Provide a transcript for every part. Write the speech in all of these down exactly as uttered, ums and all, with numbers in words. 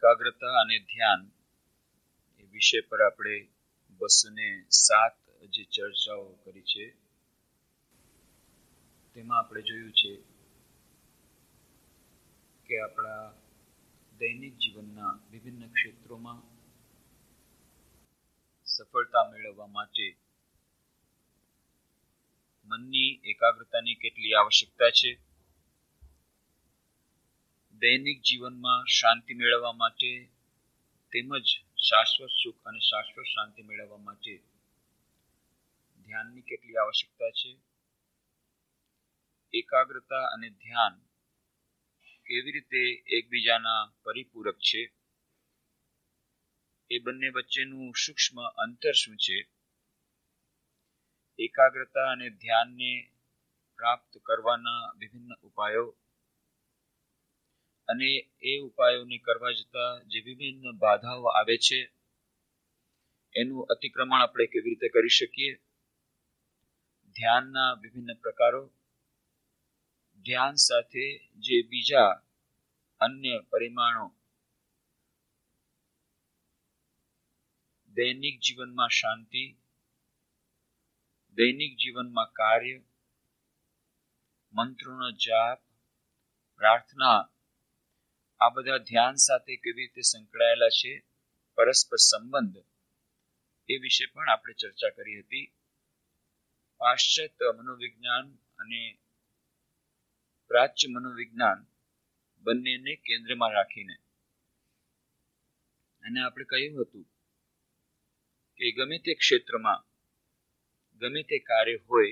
એકાગ્રતા અને ધ્યાન એ વિષય પર આપણે બસો ને સાત જે ચર્ચાઓ કરી છે તેમાં આપણે જોયું છે કે આપણા દૈનિક જીવનના વિભિન્ન ક્ષેત્રોમાં સફળતા મેળવવા માટે મનની એકાગ્રતાની કેટલી આવશ્યકતા છે. દૈનિક જીવનમાં શાંતિ મેળવવા માટે તેમજ શાશ્વત સુખ અને શાશ્વત શાંતિ મેળવવા માટે ધ્યાનની કેટલી આવશ્યકતા છે. એકાગ્રતા અને ધ્યાન કેવી રીતે એકબીજાના પરિપૂરક છે, એ બંને વચ્ચેનું સૂક્ષ્મ અંતર શું છે, એકાગ્રતા અને ધ્યાનને પ્રાપ્ત કરવાના વિભિન્ન ઉપાયો અને એ ઉપાયોને કરવા જતા જે વિભિન્ન બાધાઓ આવે છે એનું અતિક્રમણ આપણે કેવી રીતે કરી શકીએ, ધ્યાનના વિભિન્ન પ્રકારો, ધ્યાન સાથે જે બીજા અન્ય પરિમાણો, દૈનિક જીવનમાં શાંતિ, દૈનિક જીવનમાં કાર્ય, મંત્રોનો જાપ, પ્રાર્થના, આ બધા ધ્યાન સાથે કેવી રીતે સંકળાયેલા છે, પરસ્પર સંબંધ, એ વિશે પણ આપણે ચર્ચા કરી હતી. પાશ્ચાત્ય મનોવિજ્ઞાન અને પ્રાચ્ય મનોવિજ્ઞાન બંનેને કેન્દ્રમાં રાખીને અને આપણે કહ્યું હતું કે ગમે તે ક્ષેત્રમાં ગમે તે કાર્ય હોય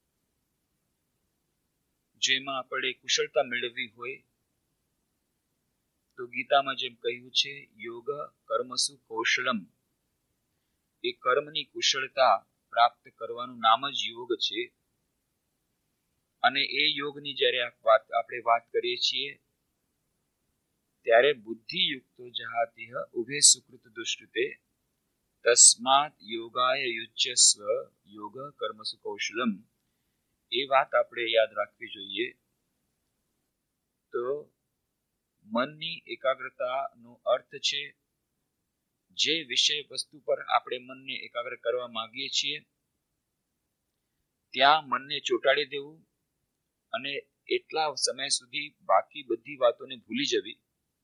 જેમાં આપણે કુશળતા મેળવવી હોય તો ગીતામાં જેમ કહ્યું છે યોગ કર્મસુ કૌશલમ, એ કર્મની કુશળતા પ્રાપ્ત કરવાનું નામ જ યોગ છે. અને એ યોગની જ્યારે આપણે વાત કરીએ છીએ ત્યારે બુદ્ધિયુક્તો જહાતિહ ઉભે સુકૃત દુષ્કૃતે તસ્માત યોગાય યુજ્યસ્વ યોગ કર્મસુ કૌશલમ, એ વાત આપણે યાદ રાખવી જોઈએ. તો મનની એકાગ્રતાનો અર્થ છે જે વિષય વસ્તુ પર આપણે મનને એકાગ્ર કરવા માંગીએ છીએ ત્યાં મનને ચોંટાડી દેવું અને એટલા સમય સુધી બાકી બધી વાતોને ભૂલી જવી.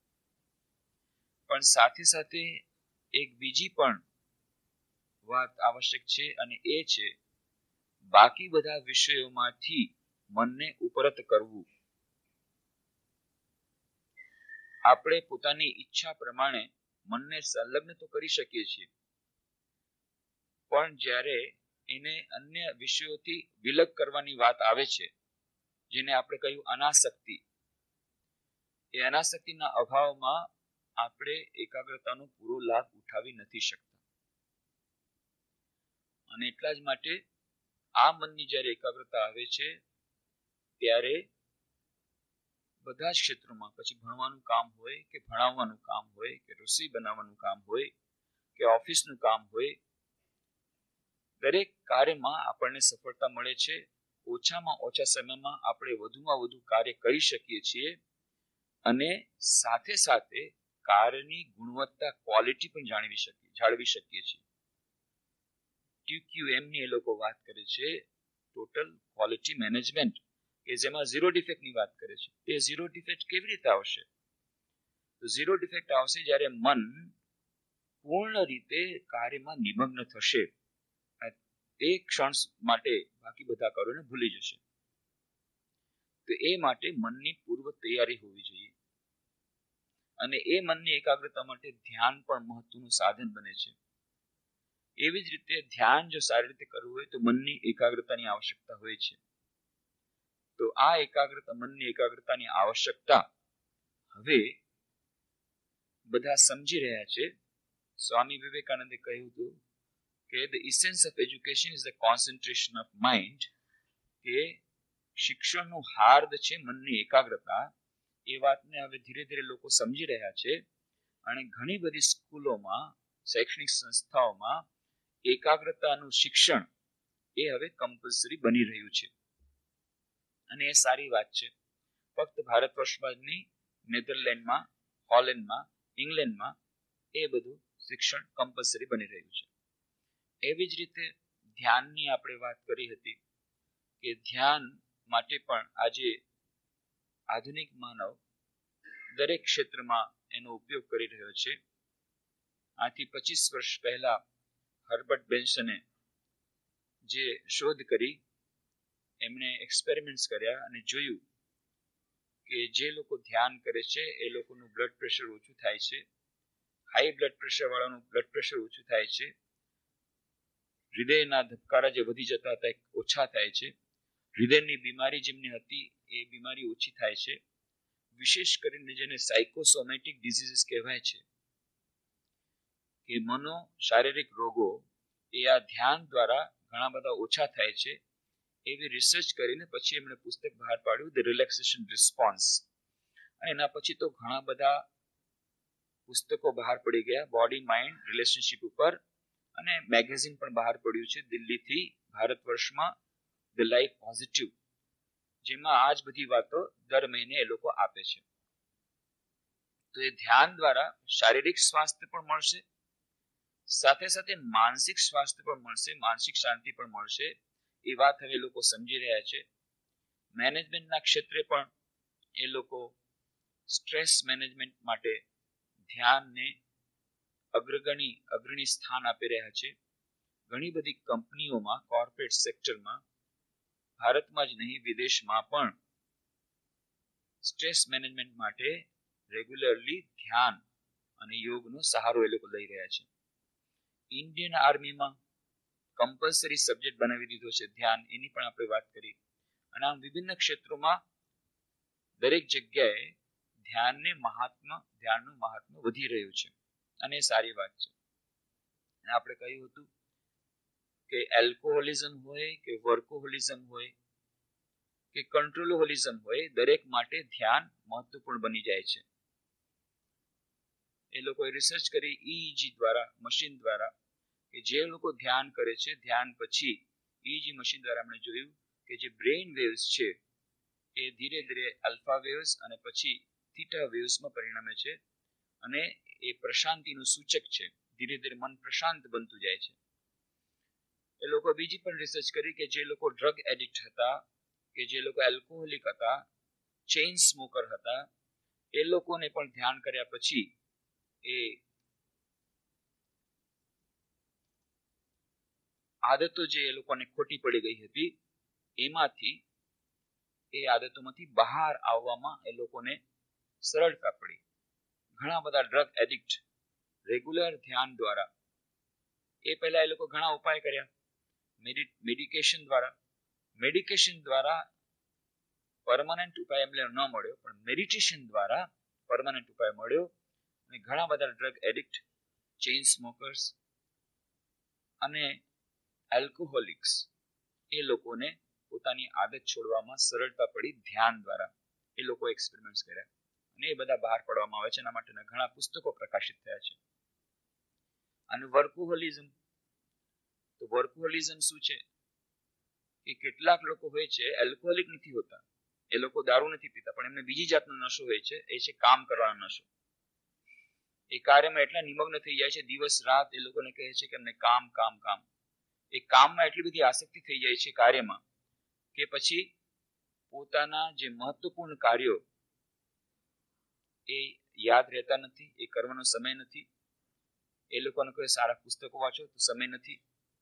પણ સાથે સાથે એક બીજી પણ વાત આવશ્યક છે અને એ છે બાકી બધા વિષયોમાંથી મનને ઉપરત કરવું. આપણે પોતાની ઈચ્છા પ્રમાણે મનને સંલગ્ન તો કરી શકીએ છીએ, પણ જ્યારે એને અન્ય વિષયોથી વિલગ કરવાની વાત આવે છે જેને આપણે કહ્યું અનાસક્તિ, એ અનાસક્તિના અભાવમાં આપણે એકાગ્રતાનો પૂરો લાભ ઉઠાવી નથી શકતા. અને એટલા જ માટે આ મનની જ્યારે એકાગ્રતા આવે છે ત્યારે બધા જ ક્ષેત્રોમાં, પછી ભણવાનું કામ હોય કે ભણાવવાનું કામ હોય કે રસોઈ બનાવવાનું કામ હોય કે ઓફિસનું કામ હોય, દરેક કાર્યમાં આપણને સફળતા મળે છે. ઓછામાં ઓછા સમયમાં આપણે વધુમાં વધુ કાર્ય કરી શકીએ છીએ અને સાથે સાથે કાર્યની ગુણવત્તા, ક્વોલિટી પણ જાળવી શકીએ જાળવી શકીએ છીએ. ટીક્યુએમની એ લોકો વાત કરે છે, ટોટલ ક્વોલિટી મેનેજમેન્ટ, કે જેમાં ઝીરો ડિફેક્ટની વાત કરે છે. એ ઝીરો ડિફેક્ટ કેવી રીતે આવશે? તો ઝીરો ડિફેક્ટ આવશે જ્યારે મન પૂર્ણ રીતે કાર્યમાં નિમગ્ન થશે, તે ક્ષણ માટે બાકી બધા કાર્યોને ભૂલી જશે. તો એ માટે મનની પૂર્વ તૈયારી હોવી જોઈએ અને એ મનની એકાગ્રતા માટે ધ્યાન પણ મહત્વનું સાધન બને છે. એવી જ રીતે ધ્યાન જો સારી રીતે કરવું હોય તો મનની એકાગ્રતાની આવશ્યકતા હોય છે. તો આ એકાગ્રતા, મનની એકાગ્રતાની આવશ્યકતા હવે બધા સમજી રહ્યા છે. સ્વામી વિવેકાનંદે કહ્યું હતું કે the essence of education is the concentration of mind, કે શિક્ષણનું હાર્દ છે મનની એકાગ્રતા. એ વાતને હવે ધીરે ધીરે લોકો સમજી રહ્યા છે અને ઘણી બધી સ્કૂલોમાં, શૈક્ષણિક સંસ્થાઓમાં એકાગ્રતાનું શિક્ષણ એ હવે કમ્પલસરી બની રહ્યું છે અને એ સારી વાત છે. ફક્ત ભારત વર્ષમાં જ નહીં, નેધરલેન્ડમાં, હોલેન્ડમાં ઇંગ્લેન્ડમાં એ બધું શિક્ષણ કમ્પલસરી બની રહ્યું છે. એવી જ રીતે ધ્યાનની આપણે વાત કરી હતી કે ધ્યાન માટે પણ આજે આધુનિક માનવ દરેક ક્ષેત્રમાં એનો ઉપયોગ કરી રહ્યો છે. આથી પચીસ વર્ષ પહેલા હર્બર્ટ બેન્સને જે શોધ કરી, એમણે એક્સપેરિમેન્ટ્સ કર્યા અને જોયું કે જે લોકો ધ્યાન કરે છે એ લોકોનું બ્લડ પ્રેશર ઓછું થાય છે, હાઈ બ્લડ પ્રેશર વાળાનું બ્લડ પ્રેશર ઓછું થાય છે, હૃદયના ધબકારા જે વધી જતા હતા ઓછા થાય છે, હૃદયની બીમારી જેમની હતી એ બીમારી ઓછી થાય છે. વિશેષ કરીને જેને સાયકોસોમેટિક ડિઝીઝીસ કહેવાય છે કે મનો શારીરિક રોગો, એ આ ધ્યાન દ્વારા ઘણા બધા ઓછા થાય છે. એવી રિસર્ચ કરીને પછી એમણે પુસ્તક બહાર પાડ્યું, ધ રિલેક્સેશન રિસ્પોન્સ. અને એના પછી તો ઘણા બધા પુસ્તકો બહાર પડી ગયા બોડી માઇન્ડ રિલેશનશિપ ઉપર, અને મેગેઝિન પણ બહાર પડ્યું છે દિલ્હીથી ભારત વર્ષમાં, ધ લાઈફ પોઝિટિવ, જેમાં આ જ બધી વાતો દર મહિને એ લોકો આપે છે. તો એ ધ્યાન દ્વારા શારીરિક સ્વાસ્થ્ય પણ મળશે, સાથે સાથે માનસિક સ્વાસ્થ્ય પણ મળશે, માનસિક શાંતિ પણ મળશે. એ વાત હવે લોકો સમજી રહ્યા છે. મેનેજમેન્ટના ક્ષેત્રે પણ એ લોકો સ્ટ્રેસ મેનેજમેન્ટ માટે ધ્યાનને અગ્રગણી અગ્રણી સ્થાન આપી રહ્યા છે. ઘણી બધી કંપનીઓમાં, કોર્પોરેટ સેક્ટરમાં, ભારતમાં જ નહીં વિદેશમાં પણ સ્ટ્રેસ મેનેજમેન્ટ માટે રેગ્યુલરલી ધ્યાન અને યોગનો સહારો એ લોકો લઈ રહ્યા છે. ઇન્ડિયન આર્મીમાં કમ્પલસરી સબ્જેક્ટ બનાવી દીધો છે ધ્યાન, એની પણ આપણે વાત કરી. અને આમ વિભિન્ન ક્ષેત્રોમાં દરેક જગ્યાએ ધ્યાનને મહાત્મા ધ્યાનનું મહાત્મા વધી રહ્યું છે, અને એ સારી વાત છે. આપણે કહ્યું હતું કે એલ્કોહોલિઝમ હોય કે વર્કોહોલિઝમ હોય કે કંટ્રોલહોલિઝમ હોય, દરેક માટે ધ્યાન મહત્વપૂર્ણ બની જાય છે. એ લોકોએ રિસર્ચ કરી ઈઈજી દ્વારા, મશીન દ્વારા, કે જે લોકો ધ્યાન કરે છે, ધ્યાન પછી ઈઈજી મશીન દ્વારા આપણે જોયું કે જે બ્રેઇન વેવ્સ છે એ ધીરે ધીરે આલ્ફા વેવ્સ અને પછી થીટા વેવ્સમાં પરિણમે છે, અને એ પ્રશાંતિનું સૂચક છે. ધીરે ધીરે મન પ્રશાંત બનતું જાય છે. એ લોકો બીજી પણ રિસર્ચ કરી કે જે લોકો ડ્રગ એડિક્ટ હતા, કે જે લોકો એલ્કોહોલિક હતા, ચેઇન સ્મોકર હતા, એ લોકોને પણ ધ્યાન કર્યા પછી એ આદતો જે એ લોકોને ખોટી પડી ગઈ હતી એમાંથી એ આદતોમાંથી બહાર આવવામાં એ લોકોને સરળતા પડી. ઘણા બધા ડ્રગ એડિક્ટ રેગ્યુલર ધ્યાન દ્વારા, એ પહેલા એ લોકો ઘણા ઉપાય કર્યા, મેડિકેશન દ્વારા. મેડિકેશન દ્વારા પરમાનન્ટ ઉપાય એમને ન મળ્યો, પણ મેડિટેશન દ્વારા પરમાનન્ટ ઉપાય મળ્યો. અને ઘણા બધા ડ્રગ એડિક્ટ, ચેઇન સ્મોકર્સ અને એલ્કોહોલિક્સ, એ લોકોને પોતાની આદત છોડવામાં સરળતા પડી ધ્યાન દ્વારા. એ લોકો એક્સપેરિમેન્ટ્સ કર્યા અને એ બધા બહાર પાડવામાં આવે છે. એના માટેના ઘણા પુસ્તકો પ્રકાશિત થયા છે. અને વર્કોહોલિઝમ, તો વર્કોહોલિઝમ શું છે કે કેટલાક લોકો હોય છે એલ્કોહોલિક નથી હોતા, એ લોકો દારૂ નથી પીતા, પણ એમને બીજી જાતનો નશો હોય છે, એ છે કામ કરવાનો નશો. એ કાર્યમાં એટલા નિમગ્ન થઈ જાય છે, દિવસ રાત એ લોકોને કહે છે કે અમને કામ કામ કામ. એ કામમાં એટલી બધી આસક્તિ થઈ જાય છે કાર્યમાં, કે પછી પોતાના જે મહત્વપૂર્ણ કાર્યો એ યાદ રહેતા નથી, એ કરવાનો સમય નથી. એ લોકોને કોઈ સારા પુસ્તકો વાંચો તો સમય નથી.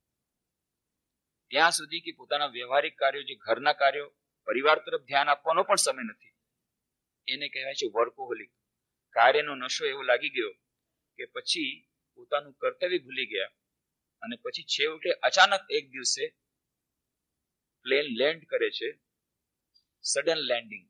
ત્યાં સુધી કે પોતાના વ્યવહારિક કાર્યો, જે ઘરના કાર્યો, પરિવાર તરફ ધ્યાન આપવાનો પણ સમય નથી. એને કહેવાય છે વર્કોહોલિક. કાર્યનો નશો એવો લાગી ગયો કે પછી પોતાનું કર્તવ્ય ભૂલી ગયા, અને પછી છેવટે અચાનક એક દિવસે પ્લેન લેન્ડ કરે છે, સડન લેન્ડિંગ,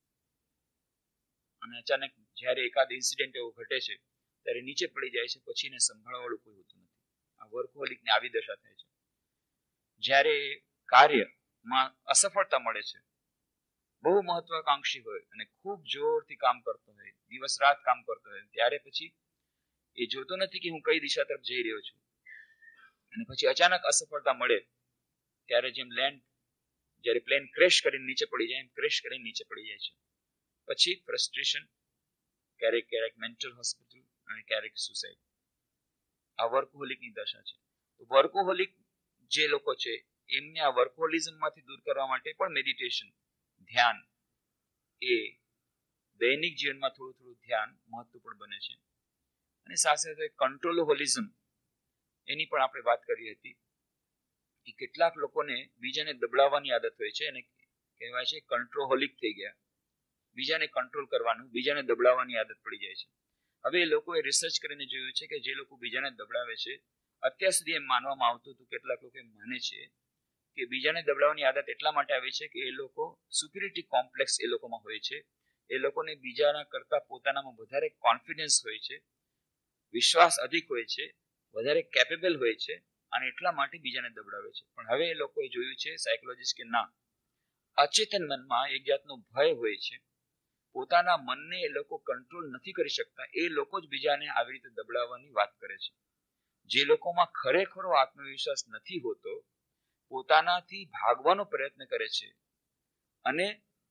અને અચાનક જ્યારે એકાદ ઇન્સિડન્ટ એવો ઘટે છે ત્યારે નીચે પડી જાય છે, પછી એને સંભાળવાળું કોઈ હોતું નથી. આ વર્કોહોલિકની આવી દશા થાય છે. જ્યારે કાર્યમાં અસફળતા મળે છે, બહુ મહત્વાકાંક્ષી હોય અને ખૂબ જોરથી કામ કરતો હોય, દિવસ રાત કામ કરતો હોય, ત્યારે પછી એ જોતો નથી કે હું કઈ દિશા તરફ જઈ રહ્યો છું. અને પછી અચાનક અસફળતા મળે ત્યારે જેમ લેન્ડ, જ્યારે પ્લેન ક્રેશ કરીને નીચે પડી જાય, ક્રેશ કરીને નીચે પડી જાય છે. પછી ફ્રસ્ટ્રેશન, ક્યારેક ક્યારેક મેન્ટલ હોસ્પિટલ, અને ક્યારેક સુસાઇડ. આ વર્કહોલિકની દશા છે. તો વર્કહોલિક જે લોકો છે એમને આ વર્કહોલિઝમમાંથી દૂર કરવા માટે પણ મેડિટેશન, ધ્યાન, એ દૈનિક જીવનમાં થોડું થોડું ધ્યાન મહત્વપૂર્ણ બને છે. અને સાથે સાથે કંટ્રોલહોલિઝમ એની પણ આપણે વાત કરી હતી કે કેટલાક લોકોને બીજાને દબડાવવાની આદત હોય છે અને કહેવાય છે કંટ્રોલહોલિક થઈ ગયા. બીજાને કંટ્રોલ કરવાનું, બીજાને દબડાવવાની આદત પડી જાય છે. હવે એ લોકોએ રિસર્ચ કરીને જોયું છે કે જે લોકો બીજાને દબડાવે છે, અત્યાર સુધી એમ માનવામાં આવતું હતું, કેટલાક લોકો એમ માને છે કે બીજાને દબડાવવાની આદત એટલા માટે આવી છે કે એ લોકો સુપિરિટી કોમ્પ્લેક્સ એ લોકોમાં હોય છે. એ લોકોને બીજાના કરતા પોતાનામાં વધારે કોન્ફિડન્સ હોય છે, વિશ્વાસ અધિક હોય છે, વધારે કેપેબલ હોય છે અને એટલા માટે બીજાને દબડાવે છે. પણ હવે એ લોકોએ જોયું છે સાયકોલોજીસ્ટ કે ના, અચેતન મનમાં એક જાતનો ભય હોય છે. પોતાના મનને એ લોકો કંટ્રોલ નથી કરી શકતા. એ લોકો જ બીજાને આવી રીતે દબડાવવાની વાત કરે છે. જે લોકોમાં ખરેખરો આત્મવિશ્વાસ નથી હોતો, પોતાનાથી ભાગવાનો પ્રયત્ન કરે છે. અને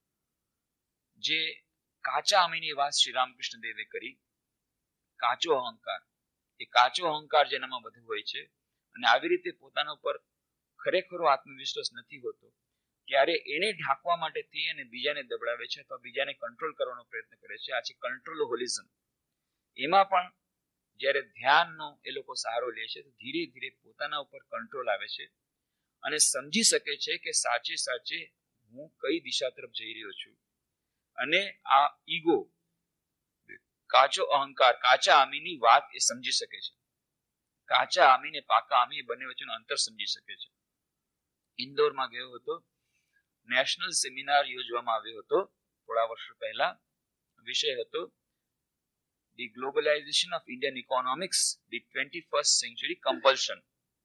જે કાચા આમીની વાત શ્રી રામકૃષ્ણ દેવે કરી, કાચો અહંકાર, એ કાચો અહંકાર જેનામાં બધું હોય છે અને આવી રીતે પોતાના પર ખરેખરો આત્મવિશ્વાસ નથી હોતો, ત્યારે એને ઢાંકવા માટે તે અને બીજાને દબડાવે છે અથવા બીજાને કંટ્રોલ કરવાનો પ્રયત્ન કરે છે. આ છે કંટ્રોલહોલિઝમ. એમાં પણ જ્યારે ધ્યાનનો એ લોકો સહારો લે છે તો ધીરે ધીરે પોતાના ઉપર કંટ્રોલ આવે છે અને સમજી શકે છે કે સાચે સાચે હું કઈ દિશા તરફ જઈ રહ્યો છું. અને આ ઈગો, કાચો અહંકાર, કાચા આમીની વાત એ સમજી શકે છે. કાચા આમી ને પાકા આમી બંને વચ્ચેનું અંતર સમજી શકે છે. ઇન્દોરમાં ગયો હતો, નેશનલ સેમિનાર યોજવામાં આવ્યો હતો થોડા વર્ષો પહેલા. વિષય હતો the globalization of Indian economics, the twenty first century compulsion.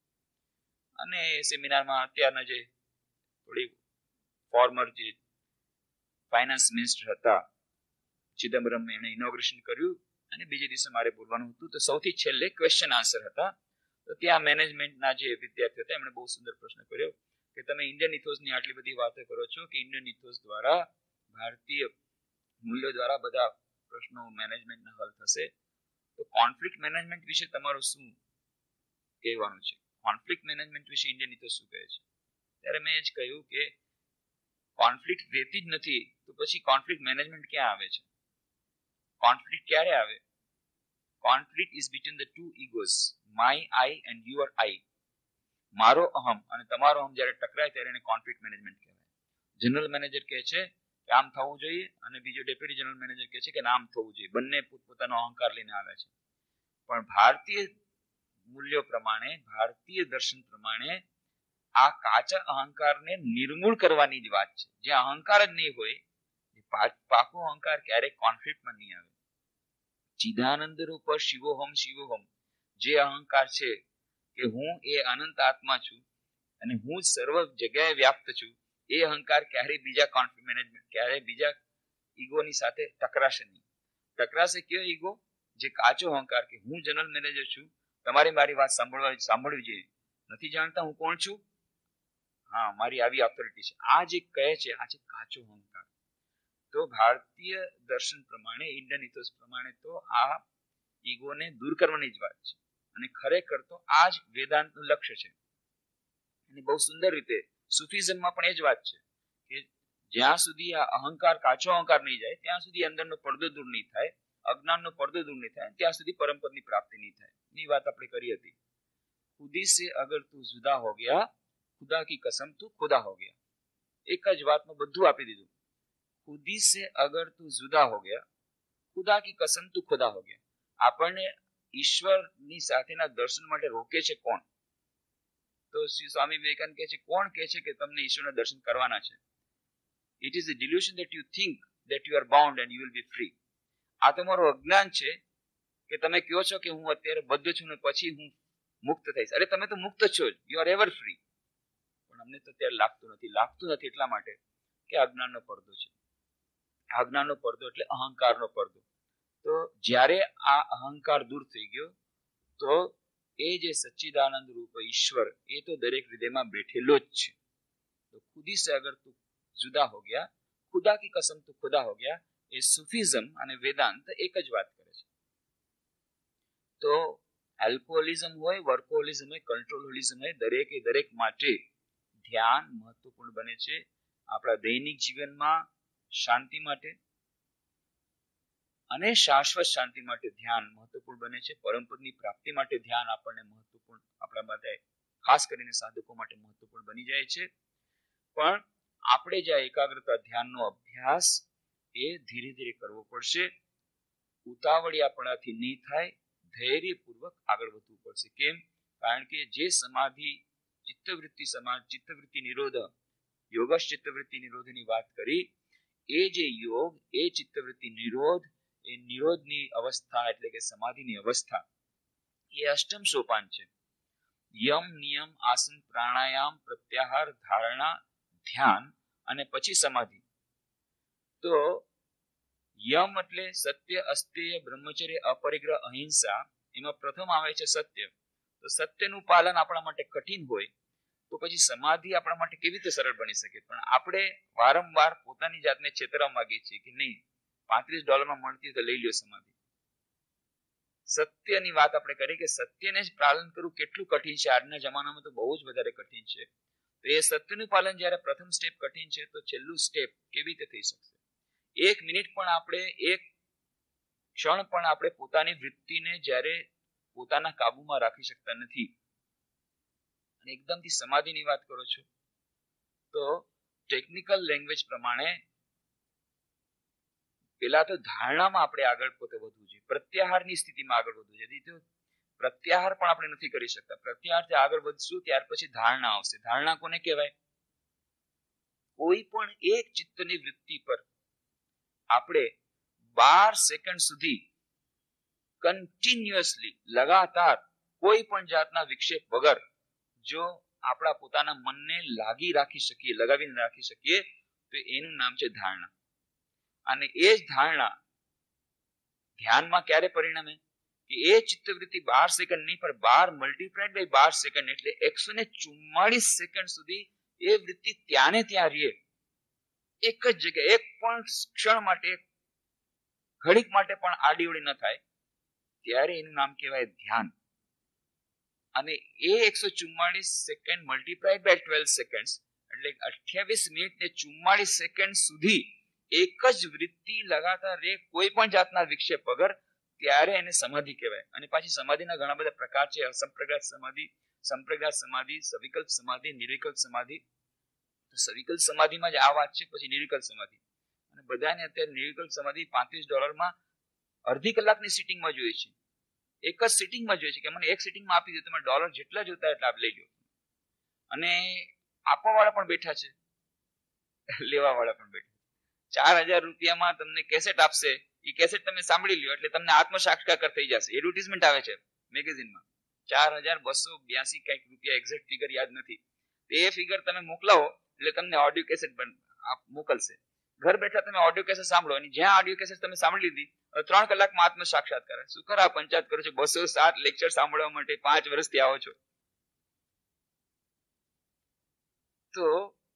અને એ સેમિનારમાં અત્યારના જે થોડી ફોર્મર જે ફાઇનાન્સ મિનિસ્ટર હતા ચિદમ્બરમ, એને ઇનોગ્રેશન કર્યું અને બીજે દિવસે મારે બોલવાનું હતું. તો સૌથી છેલ્લે ક્વેશ્ચન આન્સર હતા. તો ત્યાં મેનેજમેન્ટના જે વિદ્યાર્થીઓ હતા એમણે બહુ સુંદર પ્રશ્ન કર્યો કે તમે ઇન્ડિયન ઇથોસની આટલી બધી વાતો કરો છો કે ઇન્ડિયન ઇથોસ દ્વારા, ભારતીય મૂલ્યો દ્વારા બધા પ્રશ્નો મેનેજમેન્ટના હલ થશે, તો કોન્ફ્લિક્ટ મેનેજમેન્ટ વિશે તમારું શું કહેવાનું છે? કોન્ફ્લિક્ટ મેનેજમેન્ટ વિશે ઇન્ડિયન ઇથોસ શું કહે છે? ત્યારે મેં એ જ કહ્યું કે કોન્ફ્લિક્ટ રહેતી જ નથી તો પછી કોન્ફ્લિક્ટ મેનેજમેન્ટ ક્યાં આવે છે? કોન્ફ્લિક્ટ ક્યારે આવે? Conflict is between the two egos, my I and your I. મારો અહમ અને તમારો અહમ જ્યારે ટકરાય ત્યારે એને કોન્ફ્લિક્ટ મેનેજમેન્ટ કહેવાય. જનરલ મેનેજર કહે છે કે આમ થવું જોઈએ અને બીજો ડેપ્યુટી જનરલ મેનેજર કહે છે કે આમ થવું જોઈએ. બંને પોતાનો અહંકાર લઈને આવે છે. પણ ભારતીય મૂલ્યો પ્રમાણે, ભારતીય દર્શન પ્રમાણે આ કાચા અહંકારને નિર્મૂળ કરવાની જ વાત છે. જે અહંકાર જ નહીં હોય, પાકો અહંકાર ક્યારેક કોન્ફ્લિક્ટમાં નહીં આવે. ચિદાનંદ રૂપ શિવોહમ શિવોહમ જે અહંકાર છે કે હું એ અનંત આત્મા છું અને હું સર્વ જગ્યાએ વ્યાપ્ત છું, એ અહંકાર ક્યારેય બીજા કોન્ફ્લિક્ટ મેનેજમેન્ટ, ક્યારેય બીજા ઈગોની સાથે ટકરાશે નહીં. ટકરાશે કયો ઈગો? જે કાચો અહંકાર કે હું જનરલ મેનેજર છું, તમારે મારી વાત સાંભળવા સાંભળવી જોઈએ. નથી જાણતા હું કોણ છું? હા, મારી આવી ઓથોરિટી છે. આ જે કહે છે આ છે કાચો અહંકાર. તો ભારતીય દર્શન પ્રમાણે, ઇન્ડિયન ઇથોસ પ્રમાણે તો આ ઈગોને દૂર કરવાની જ વાત છે. અને ખરેખર તો આ જ વેદાંતનું લક્ષ્ય છે. અને બહુ સુંદર રીતે સુફિઝમમાં પણ એ જ વાત છે કે જ્યાં સુધી આ અહંકાર, કાચો અહંકાર નહીં જાય ત્યાં સુધી અંદરનો પડદો દૂર નહીં થાય, અજ્ઞાનનો પડદો દૂર નહીં થાય, ત્યાં સુધી પરમપદની પ્રાપ્તિ નહીં થાય. એની વાત આપણે કરી હતી. ખુદી સે અગર તું જુદા હો ગયા, ખુદા કી કસમ તું ખુદા હો ગયા. એક જ વાતમાં બધું આપી દીધું. ખુદી સે અગર તું જુદા હો ગયા, ખુદા કી કસમ તું ખુદા હો ગયા. આપણને ઈશ્વરની સાથેના દર્શન માટે રોકે છે કોણ? તો શ્રી સ્વામી વિવેકાનંદ કહે છે, કોણ કહે છે કે તમને ઈશ્વરના દર્શન કરવાના છે? It is a delusion that you think that you are bound and you will be free. આ તમારું અજ્ઞાન છે કે તમે કહો છો કે હું અત્યારે બધું છું ને પછી હું મુક્ત થઈશ. અરે તમે તો મુક્ત છો જ, યુ આર એવર ફ્રી. પણ અમને તો અત્યારે લાગતું નથી. લાગતું નથી એટલા માટે કે અજ્ઞાનનો પડદો છે. અજ્ઞાનનો પડદો એટલે અહંકારનો પડદો. તો જ્યારે આ અહંકાર દૂર થઈ ગયો તો એ જે સચ્ચિદાનંદ રૂપ ઈશ્વર એ તો દરેક હૃદયમાં બેઠેલો જ છે. તો ખુદી સે અગર તું જુદા હો ગયા, ખુદા કી કસમ તું ખુદા હો ગયા, એ સુફિઝમ અને વેદાંત એક જ વાત કરે છે. તો એલ્કોહોલિઝમ હોય, વર્કોહોલિઝમ હોય, કંટ્રોલહોલિઝમ હોય, દરેકે દરેક માટે ધ્યાન મહત્વપૂર્ણ બને છે. આપણા દૈનિક જીવનમાં શાંતિ માટે અને શાશ્વત શાંતિ માટે ધ્યાન મહત્વપૂર્ણ બને છે. પરમ પદની પ્રાપ્તિ માટે ધ્યાન આપણને મહત્વપૂર્ણ, આપણા માટે ખાસ કરીને સાધકો માટે મહત્વપૂર્ણ બની જાય છે. પણ આપણે જે એકાગ્રતા ધ્યાનનો અભ્યાસ એ ધીરે ધીરે કરવો પડશે. ઉતાવળિયાપણાથી નહીં થાય, ધૈર્યપૂર્વક આગળ વધવું પડશે. કેમ? કારણ કે જે સમાધિ ચિત્તવૃત્તિ સમાજ ચિત્તવૃત્તિ નિરોધ યોગશ ચિત્તવૃત્તિ નિરોધની વાત કરી, એ જે યોગ, એ ચિત્તવૃત્તિ નિરોધ, એ નિરોધની અવસ્થા એટલે કે સમાધિની અવસ્થા, એ અષ્ટમ સોપાન છે. યમ, નિયમ, આસન, પ્રાણાયામ, પ્રત્યાહાર, ધારણા, ધ્યાન અને પછી સમાધિ. તો યમ એટલે સત્ય, અસ્તેય, બ્રહ્મચર્ય, અપરિગ્રહ, અહિંસા. એમાં પ્રથમ આવે છે સત્ય. તો સત્યનું પાલન આપણા માટે કઠિન હોય તો પછી સમાધિ આપણા માટે કેવી રીતે સરળ બની શકે? પણ આપણે વારંવાર પોતાની જાતને છેતરવા માંગીએ છીએ કે નહીં, પાંત્રીસ ડોલરમાં મળતી તો લઈ લ્યો સમાધિ. સત્યની વાત આપણે કરી કે સત્યને જ પાલન કરવું કેટલું કઠિન છે આજના જમાનામાં, તો બહુ જ વધારે કઠિન છે. તો એ સત્યનું પાલન જ્યારે પ્રથમ સ્ટેપ કઠિન છે, તો છેલ્લું સ્ટેપ કેવી રીતે થઈ શકશે? એક મિનિટ પણ આપણે, એક ક્ષણ પણ આપણે પોતાની વૃત્તિને જ્યારે પોતાના કાબુમાં રાખી શકતા નથી, અને એકદમથી સમાધિની વાત કરો છો, તો ટેકનિકલ લેંગ્વેજ પ્રમાણે પેલા તો ધારણામાં આપણે આગળ પોતે વધવું જોઈએ, પ્રત્યાહારની સ્થિતિમાં આગળ વધવું જોઈએ. તો પ્રત્યાહાર પણ આપણે નથી કરી શકતા. પ્રત્યાહારથી આગળ વધશું ત્યાર પછી ધારણા આવશે. ધારણા કોને કહેવાય? કોઈ પણ એક ચિત્તની વૃત્તિ પર આપણે બાર સેકન્ડ સુધી કન્ટિન્યુઅસલી લગાતાર કોઈ પણ જાતના વિક્ષેપ વગર જો આપણા પોતાના મનને લાગી રાખી શકીએ, લગાવીને રાખી શકીએ, તો એનું નામ છે ધારણા. અને એ જ ધારણા ધ્યાનમાં ક્યારે પરિણમે? કે એ ચિત્તવૃત્તિ બાર સેકન્ડ નહીં, પણ બાર મલ્ટીપ્લાઈડ બાય બાર સેકન્ડ એટલે એકસો ને ચુમ્માળીસ સેકન્ડ સુધી એ વૃત્તિ ત્યાં ને ત્યાં રહે, એક જ જગ્યાએ, એક પણ ક્ષણ માટે, ઘડીક માટે પણ આડીઅવળી ન થાય, ત્યારે એનું નામ કહેવાય ધ્યાન. અને એ એકસો ચુમ્માળીસ second multiplied by twelve second એટલે અઠ્યાવીસ મિનિટ ને ચુમ્માળીસ સેકન્ડ સુધી એક જ વૃત્તિ લગાતાર રે, કોઈ પણ જાતના વિક્ષેપ વગર, ત્યારે એને સમાધિ કહેવાય. અને પાછી સમાધિના ઘણા બધા પ્રકાર છે. સંપ્રજ્ઞાત સમાધિ, સંપ્રજ્ઞાત સમાધિ, સવિકલ્પ સમાધિ, નિર્વિકલ્પ સમાધિ. સવિકલ્પ સમાધિમાં જ આ વાત છે. પછી નિર્વિકલ્પ સમાધિ, અને બધાને અત્યારે નિર્વિકલ્પ સમાધિ પાંત્રીસ ડોલરમાં અડધી કલાકની સિટિંગમાં જોઈએ છે. એક જ સિટિંગમાં જોઈએ છે કે મને એક સિટિંગમાં આપી દો, તમે ડોલર જેટલા જોતા એટલા આપ લઈ લો. અને આપવા વાળા પણ બેઠા છે, લેવા વાળા પણ બેઠા. ચાર હજાર રૂપિયામાં તમને કેસેટ આપશે, એ કેસેટ તમે સાંભળી લ્યો એટલે તમને આત્મ સાક્ષાત્કાર થઈ જશે. એડવર્ટાઇઝમેન્ટ આવે છે મેગેઝિનમાં. ચાર હજાર બસો બ્યાસી કઈક રૂપિયા, એક્ઝેક્ટ ફિગર યાદ નથી. એ ફિગર તમે મોકલાવો એટલે તમને ઓડિયો કેસેટ મોકલશે. ઘર બેઠા તમે ઓડિયો કેસેટ સાંભળો, અને જ્યાં ઓડિયો કેસેટ તમે સાંભળી લીધી, ત્રણ કલાકમાં આત્મ સાક્ષાત્કાર. શું કરા પંચાયત કરો છો? બસો સાત લેક્ચર સાંભળવા માટે પાંચ વર્ષથી આવો છો. તો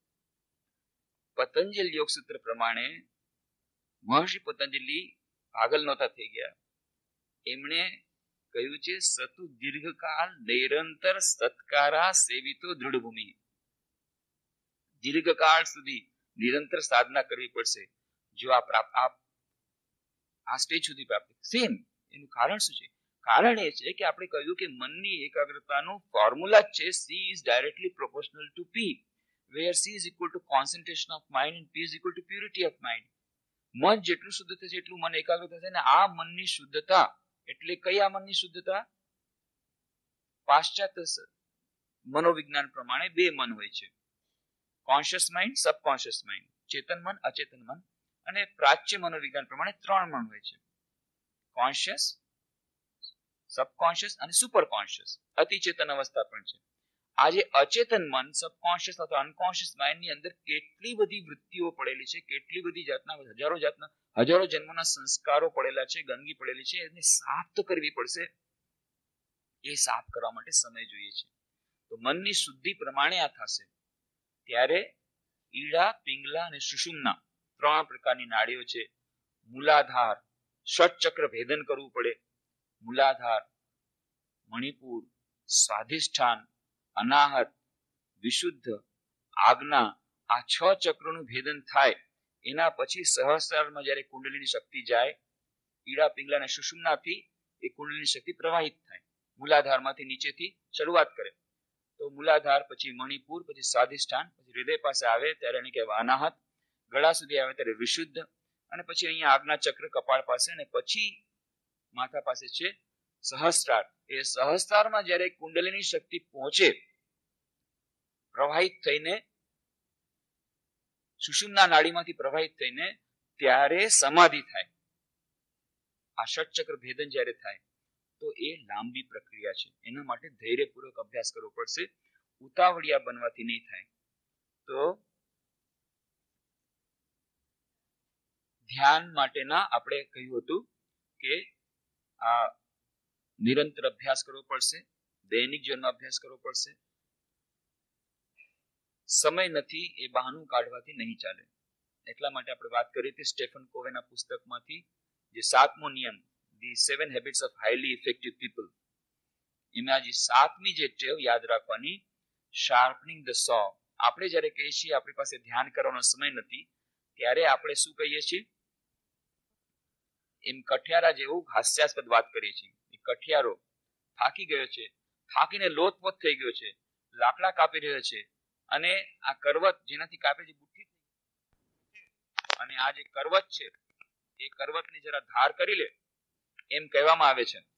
પતંજલિ યોગ સૂત્ર પ્રમાણે મહર્ષિ પતંજલિ પાગલ નહોતા થઈ ગયા. એમણે કહ્યું છે સતુ દીર્ઘકાલ નિરંતર સત્કારા સેવિતો દૃઢ ભૂમિ. દીર્ઘકાળ સુધી નિરંતર સાધના કરવી પડશે જો આ પ્રાપ્ત આ સ્ટેજ સુધી પ્રાપ્ત. સેમ એનું કારણ શું છે? કારણ એ છે કે આપણે કહ્યું કે મનની એકાગ્રતાનું ફોર્મ્યુલા છે C is directly proportional to P, where C is equal to concentration of mind and P is equal to purity of mind. મન જેટલું શુદ્ધ થશે એટલું મન એકાગ્ર થશે. ને આ મનની શુદ્ધતા એટલે કયા મનની શુદ્ધતા? પાશ્ચાત્ય મનોવિજ્ઞાન પ્રમાણે બે મન હોય છે, કોન્શિયસ માઇન્ડ, સબકોન્શિયસ માઇન્ડ, ચેતન મન, અચેતન મન. અને પ્રાચ્ય મનોવિજ્ઞાન પ્રમાણે ત્રણ મન હોય છે, કોન્શિયસ, સબકોન્શિયસ અને સુપર કોન્શિયસ. અતિચેતન અવસ્થા પણ છે. આજે અચેતન મન, સબકોન્શિયસ અથવા અનકોન્શિયસ માઇન્ડ ની અંદર કેટલી બધી વૃત્તિઓ પડેલી છે, કેટલી બધી જાતના હજારો જાતના હજારો જન્મોના સંસ્કારો પડેલા છે, ગંદકી પડેલી છે. એને સાફ તો કરવી પડશે. એ સાફ કરવા માટે સમય જોઈએ છે. તો મનની શુદ્ધિ પ્રમાણે આ થશે. ત્યારે ઈડા, પિંગલા અને સુષુમ્ના ત્રણ પ્રકારની નાડીઓ છે. મૂલાધાર, ષટ ચક્ર ભેદન કરવું પડે. મૂલાધાર મણિપુર, સ્વાધિષ્ઠાન, અનાહત, વિશુદ્ધ, આજ્ઞા, આ છ ચક્રોનું ભેદન થાય એના પછી સહસ્ત્રારમાં જ્યારે કુંડલીની શક્તિ જાય, ઈડા પિંગલા અને સુષુમ્નાથી એ કુંડલીની શક્તિ પ્રવાહિત થાય, મૂલાધારમાંથી નીચેથી શરૂઆત કરે. તો મૂલાધાર, પછી મણિપુર, પછી સ્વાધિષ્ઠાન, પછી હૃદય પાસે આવે ત્યારે એને કહેવાય અનાહત, ગળા સુધી આવે ત્યારે વિશુદ્ધ, અને પછી અહીંયા આજ્ઞા ચક્ર કપાળ પાસે, અને પછી માથા પાસે છે સહસ્ત્રાર. એ સહસ્ત્રારમાં જ્યારે કુંડલીની શક્તિ પહોંચે, પ્રવાહિત થઈને સુષુમ્ના નાડીમાંથી પ્રવાહિત થઈને ત્યારે સમાધિ થાય. આ ષટચક્ર ભેદન જ્યારે થાય તો એ લાંબી પ્રક્રિયા છે. એના માટે ધૈર્યપૂર્વક અભ્યાસ કરવો પડશે, ઉતાવળિયા બનવાથી નહીં થાય. તો ધ્યાન માટેના આપણે કહ્યું હતું કે આ નિરંતર અભ્યાસ કરવો પડશે, દૈનિક જીવનમાં અભ્યાસ કરવો પડશે. સમય નથી એ બહાનું કાઢવાથી નહીં ચાલે. એટલા માટે આપણે વાત કરી હતી સ્ટેફન કોવેના પુસ્તકમાંથી, જે સાતમો નિયમ, the seven habits of highly effective people, એમાં જે સાતમી જે ટેવ યાદ રાખવાની, શાર્પનિંગ ધ સો. આપણે જ્યારે કહીએ છીએ આપણી પાસે ધ્યાન કરવાનો સમય નથી, ત્યારે આપણે શું કહીએ છીએ? એમ કઠિયારા જેવું હાસ્યાસ્પદ વાત કરીએ છીએ. કઠિયારો થાકી ગયો છે, થાકીને લોથપોથ થઈ ગયો છે, લાકડા કાપી રહ્યો છે, અને આ કરવત જેનાથી કાપે છે બુઠ્ઠી, અને આ જે કરવત છે એ કરવતની જરા ધાર કરી લે એમ કહેવામાં આવે છે.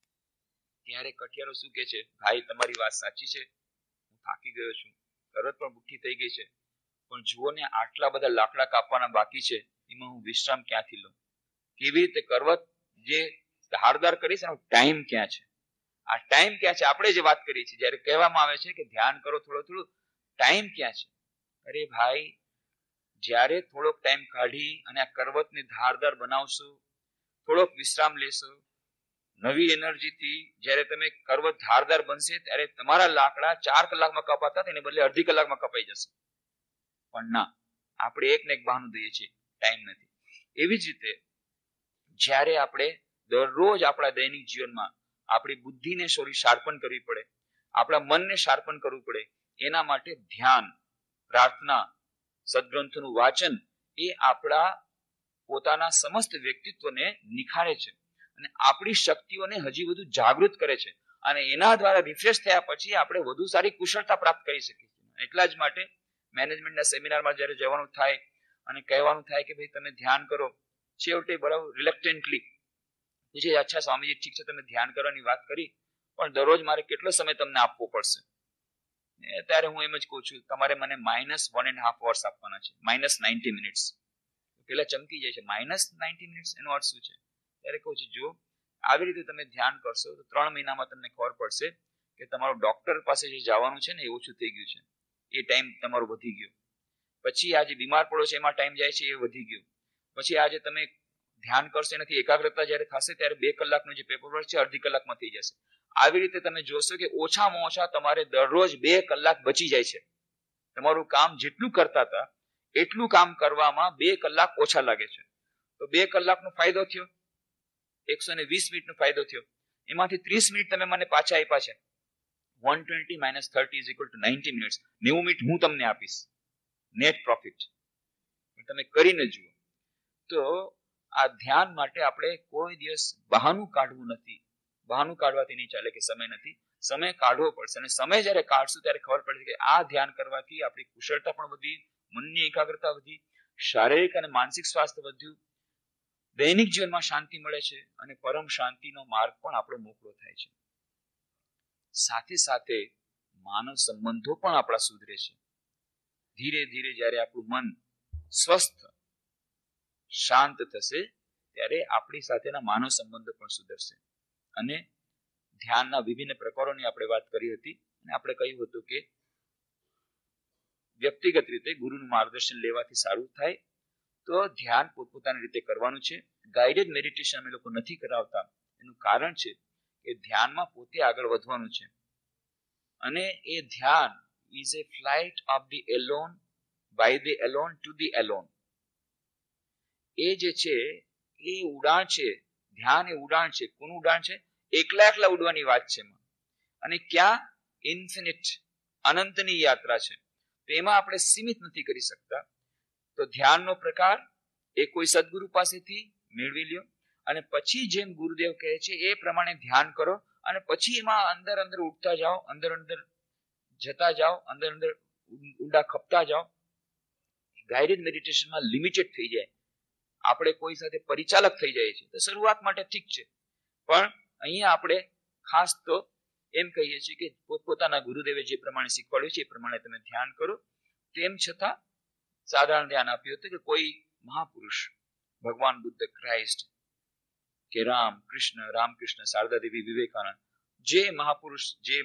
ત્યારે કઠિયારો શું કે છે? ભાઈ, તમારી વાત સાચી છે, હું થાકી ગયો છું, કરવત પણ બુઠ્ઠી થઈ ગઈ છે, પણ જુઓ ને આટલા બધા લાકડા કાપવાના બાકી છે, એમાં હું વિશ્રામ ક્યાંથી લઉં? કેવી રીતે કરવત જે ધારદાર કરી છે એનો ટાઈમ ક્યાં છે? આ ટાઈમ ક્યાં છે? આપણે જે વાત કરીએ છીએ જ્યારે કહેવામાં આવે છે કે ધ્યાન કરો થોડો થોડું, ટાઈમ ક્યાં છે? અરે ભાઈ, જ્યારે થોડોક ટાઈમ કાઢી અને આ કરવતને ધારદાર બનાવશો, થોડોક વિશ્રામ લેશો, નવી એનર્જીથી જ્યારે તમે કરવત ધારદાર બનશે ત્યારે તમારા લાકડા ચાર કલાકમાં કપાતા તેને બદલે અડધી કલાકમાં કપાઈ જશે. પણ ના, આપણે એક ને એક બહાનું દઈએ છીએ, ટાઈમ નથી. એવી જ રીતે જ્યારે આપણે દરરોજ આપણા દૈનિક જીવનમાં આપણી બુદ્ધિને થોડી શાર્પન કરવી પડે, આપણા મનને શાર્પન કરવું પડે, એના માટે ધ્યાન, પ્રાર્થના, સદગ્રંથોનું વાચન એ આપણા પોતાના સમસ્ત વ્યક્તિત્વને નિખારે છે અને આપણી શક્તિઓને હજી વધુ જાગૃત કરે છે, અને એના દ્વારા રિફ્રેશ થયા પછી આપણે વધુ સારી કુશળતા પ્રાપ્ત કરી શકીએ છીએ. એટલા જ માટે મેનેજમેન્ટના સેમિનારમાં જ્યારે જવાનું થાય અને કહેવાનું થાય કે ભાઈ તમે ધ્યાન કરો, છેવટે બરાબર રિલેક્ટન્ટલી પૂછે, અચ્છા સ્વામીજી ઠીક છે, તમે ધ્યાન કરવાની વાત કરી, પણ દરરોજ મારે કેટલો સમય તમને આપવો પડશે? ત્યારે હું એમ જ કહું છું, તમારે મને minus one and half hours આપવાના છે, માઇનસ નાઇન્ટી મિનિટ્સ. પેલા ચમકી જાય છે, માઇનસ નાઇન્ટી મિનિટ્સ એનો અર્થ શું છે? ત્યારે કહું છું, જો આવી રીતે તમે ધ્યાન કરશો તો ત્રણ મહિનામાં તમને ખબર પડશે કે તમારું ડોક્ટર પાસે જે જવાનું છે ને એ ઓછું થઈ ગયું છે, એ ટાઈમ તમારો વધી ગયો. પછી આજે બીમાર પડો છે એમાં ટાઈમ જાય છે એ વધી ગયો. પછી આજે તમે ધ્યાન કરશો એનાથી એકાગ્રતા જ્યારે થશે ત્યારે બે કલાકનું જે પેપર વર્ક છે અડધી કલાકમાં થઈ જશે. આવી રીતે તમે જોશો કે ઓછામાં ઓછા તમારે દરરોજ બે કલાક બચી જાય છે. તમારું કામ જેટલું કરતા હતા એટલું કામ કરવામાં બે કલાક ઓછા લાગે છે. તો બે કલાકનો ફાયદો થયો, એકસો ને વીસ મિનિટનો ફાયદો થયો. એમાંથી ત્રીસ મિનિટ તમે મને પાછા આપ્યા છે. One twenty minus thirty is equal to ninety minutes. નેવું મિનિટ હું તમને આપીશ નેટ પ્રોફિટ. તમે કરીને જુઓ. તો આ ધ્યાન માટે આપણે કોઈ દિવસ બહાનું કાઢવું નથી. બહાનું કાઢવાથી નહીં ચાલે કે સમય નથી, સમય કાઢવો પડશે. અને સમય જ્યારે કાઢશું ત્યારે ખબર પડશે કે આ ધ્યાન કરવાથી આપણી કુશળતા પણ વધી, મનની એકાગ્રતા વધી, શારીરિક અને માનસિક સ્વાસ્થ્ય વધ્યું, દૈનિક જીવનમાં શાંતિ મળે છે અને પરમ શાંતિનો માર્ગ પણ આપણો મોકળો થાય છે. સાથે સાથે માનવ સંબંધો પણ આપણા સુધરે છે. ધીરે ધીરે જ્યારે આપણું મન સ્વસ્થ શાંત થશે ત્યારે આપણી સાથેના માનવ સંબંધો પણ સુધરશે. અને ધ્યાનના વિભિન્ન પ્રકારોની આપણે વાત કરી હતી અને આપણે કહ્યું હતું કે વ્યક્તિગત રીતે ગુરુનું માર્ગદર્શન લેવાથી સારું થાય. તો ધ્યાન પોતપોતાની રીતે કરવાનું છે. ગાઈડેડ મેડિટેશન અમે લોકો નથી કરાવતા. એનું કારણ છે કે ધ્યાનમાં પોતે આગળ વધવાનું છે અને એ ધ્યાન is a flight of the alone by the alone to the alone. એ જે છે એ ઉડાણ છે. ધ્યાન એ ઉડાણ છે. કોનું ઉડાણ છે? એકલા એકલા ઉડવાની વાત છે. અને ક્યાં ઇન્ફિનિટ અનંતની યાત્રા છે. તેમાં આપણે સીમિત નથી કરી શકતા. તો ધ્યાનનો પ્રકાર એ કોઈ સદગુરુ પાસેથી મેળવી લ્યો અને પછી જેમ ગુરુદેવ કહે છે એ પ્રમાણે ધ્યાન કરો અને પછી એમાં અંદર અંદર ઉઠતા જાઓ, અંદર અંદર જતા જાઓ, અંદર અંદર ઊંડા ખપતા જાઓ. ગાઈડેડ મેડિટેશનમાં લિમિટેડ થઈ જાય, આપણે કોઈ સાથે પરિચાલક થઈ જાય છે તો શરૂઆત માટે ઠીક છે, પણ અહીંયા આપણે ખાસ તો એમ કહીએ છીએ કે પોતપોતાના ગુરુદેવે જે પ્રમાણે શીખવાડ્યું છે એ પ્રમાણે તમે ધ્યાન કરો. તેમ છતાં સાધારણ ધ્યાન આપ્યું હતું કે કોઈ મહાપુરુષ ભગવાન બુદ્ધ, ક્રાઇસ્ટ કે રામ કૃષ્ણ, રામકૃષ્ણ, શારદા દેવી, વિવેકાનંદ, જે મહાપુરુષ જે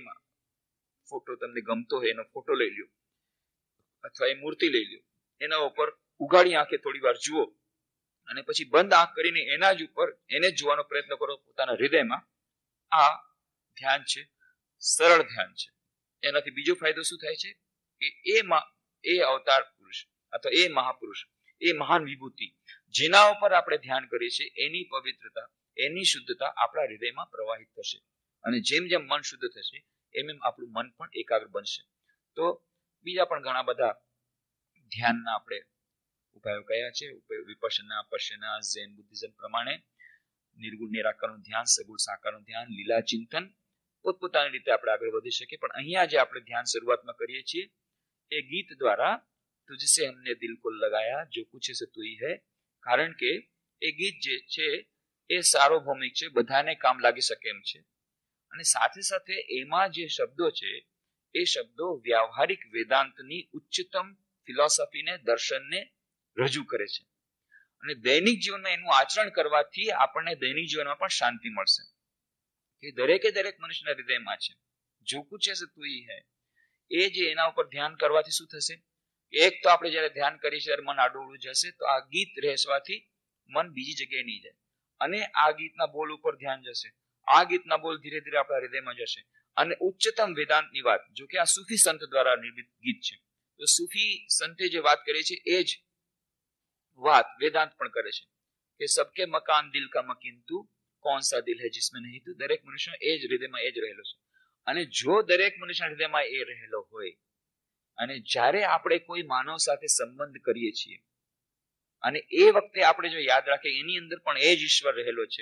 ફોટો તમને ગમતો હોય એનો ફોટો લઈ લ્યો અથવા એ મૂર્તિ લઈ લ્યો, એના ઉપર ઉઘાડી આંખે થોડી વાર જુઓ અને પછી બંધ આંખ કરીને એના જ ઉપર એને જ જોવાનો પ્રયત્ન કરો પોતાના હૃદયમાં. આ ધ્યાન છે, સરળ ધ્યાન છે. એનાથી બીજો ફાયદો શું થાય છે કે એમાં એ અવતાર પુરુષ અથવા એ મહાપુરુષ, એ મહાન વિભૂતિ જેના ઉપર આપણે ધ્યાન કરીએ છીએ એની પવિત્રતા, એની શુદ્ધતા આપણા હૃદયમાં પ્રવાહિત થશે અને જેમ જેમ મન શુદ્ધ થશે એમ એમ આપણું મન પણ એકાગ્ર બનશે. તો બીજા પણ ઘણા બધા ધ્યાનના આપણે ઉપાયો કયા છે. વિપશ્યના, પશ્યના, ઝેન બુદ્ધિઝમ પ્રમાણે નિર્ગુણ નિરાકારનું ધ્યાન, સગુણ સાકારનું ધ્યાન, લીલા ચિંતન, પોતપોતાની રીતે આપણે આગળ વધી શકીએ. પણ અહીંયા જે આપણે ધ્યાન શરૂઆતમાં કરીએ છીએ એ ગીત દ્વારા તુજસે હમને દિલ કો લગાયા જો કુછ સે તુઈ હૈ, કારણ કે એ ગીત જે છે એ સાર્વભૌમિક છે, બધાને કામ લાગી શકે એમ છે. અને સાથે સાથે એમાં જે શબ્દો છે એ શબ્દો વ્યાવહારિક વેદાંતની ઉચ્ચતમ ફિલોસોફીને, દર્શનને રજૂ કરે છે અને દૈનિક જીવનમાં એનું આચરણ કરવાથી આપણને દૈનિક જીવનમાં પણ શાંતિ મળશે. એ દરેકે દરેક મનુષ્યના હૃદયમાં છે. જો કુછ છે તુઈ હૈ, એ જે એના ઉપર ધ્યાન કરવાથી શું થશે, એક તો આપણે જયારે ધ્યાન કરીએ ત્યારે મન આડું જશે, તો આ ગીત રહેવાથી મન બીજી જગ્યાએ નહીં જાય અને આ ગીતના બોલ ઉપર ધ્યાન જશે. આ ગીતના બોલ ધીરે ધીરે આપણા હૃદયમાં જશે અને ઉચ્ચતમ વેદાંતની વાત, જો કે આ સૂફી સંત દ્વારા નિર્મિત ગીત છે, તો સૂફી સંતે જે વાત કરી છે એ જ વાત વેદાંત પણ કરે છે કે સબકે મકાન દિલ કા મકીન તું, કોણ સા દિલ હૈ જિસમેં નહીં તું. દરેક મનુષ્ય એ જ હૃદયમાં એ જ રહેલો છે. અને જો દરેક મનુષ્યના હૃદયમાં એ રહેલો હોય અને જ્યારે આપણે કોઈ માનવ સાથે સંબંધ કરીએ છીએ અને એ વખતે આપણે જો યાદ રાખીએ એની અંદર પણ એ જ ઈશ્વર રહેલો છે.